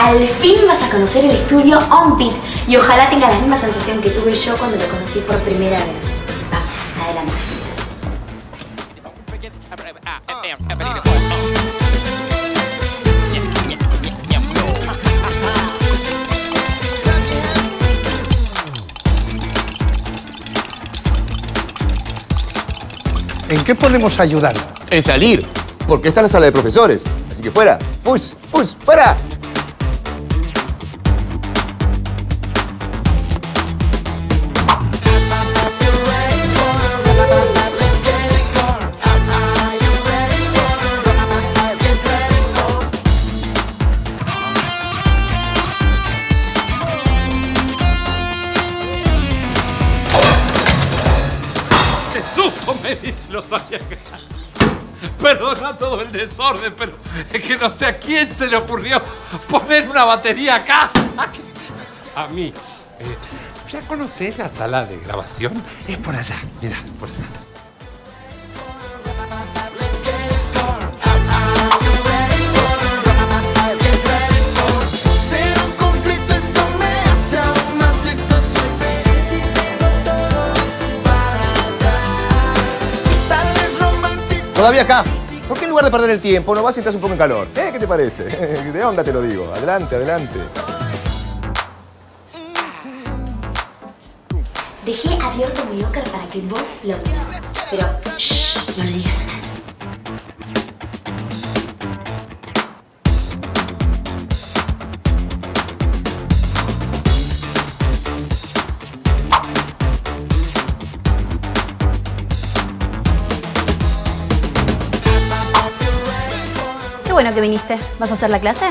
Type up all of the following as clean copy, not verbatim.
Al fin vas a conocer el estudio On Beat y ojalá tenga la misma sensación que tuve yo cuando lo conocí por primera vez. Vamos, adelante. ¿En qué podemos ayudar? En salir, porque esta es la sala de profesores. Así que fuera, push, push, fuera. Lo sabía que... Perdona todo el desorden, pero es que no sé a quién se le ocurrió poner una batería acá. A mí. ¿Ya conocés la sala de grabación? Es por allá, mira, por allá. Todavía acá. ¿Por qué en lugar de perder el tiempo no vas y entras un poco en calor? ¿Qué te parece? De onda te lo digo. Adelante, adelante. Dejé abierto mi locker para que vos lo veas. Pero, shh, no le digas a nadie. Qué bueno que viniste. ¿Vas a hacer la clase?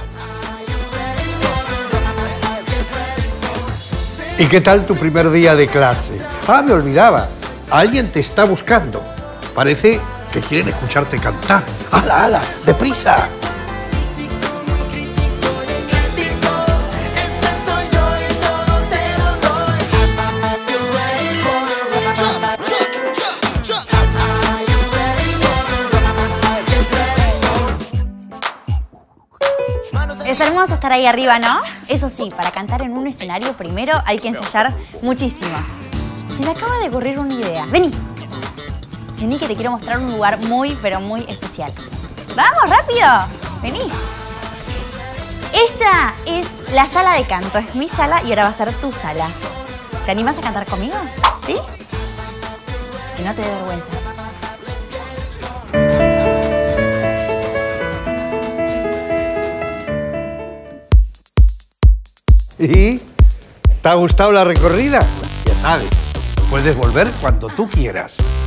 ¿Y qué tal tu primer día de clase? Ah, me olvidaba. Alguien te está buscando. Parece que quieren escucharte cantar. ¡Hala, hala! ¡Deprisa! Es hermoso estar ahí arriba, ¿no? Eso sí, para cantar en un escenario primero hay que ensayar muchísimo. Se me acaba de ocurrir una idea. Vení. Vení que te quiero mostrar un lugar muy, pero muy especial. ¡Vamos, rápido! Vení. Esta es la sala de canto. Es mi sala y ahora va a ser tu sala. ¿Te animas a cantar conmigo? ¿Sí? Que no te dé vergüenza. ¿Y? ¿Te ha gustado la recorrida? Ya sabes, puedes volver cuando tú quieras.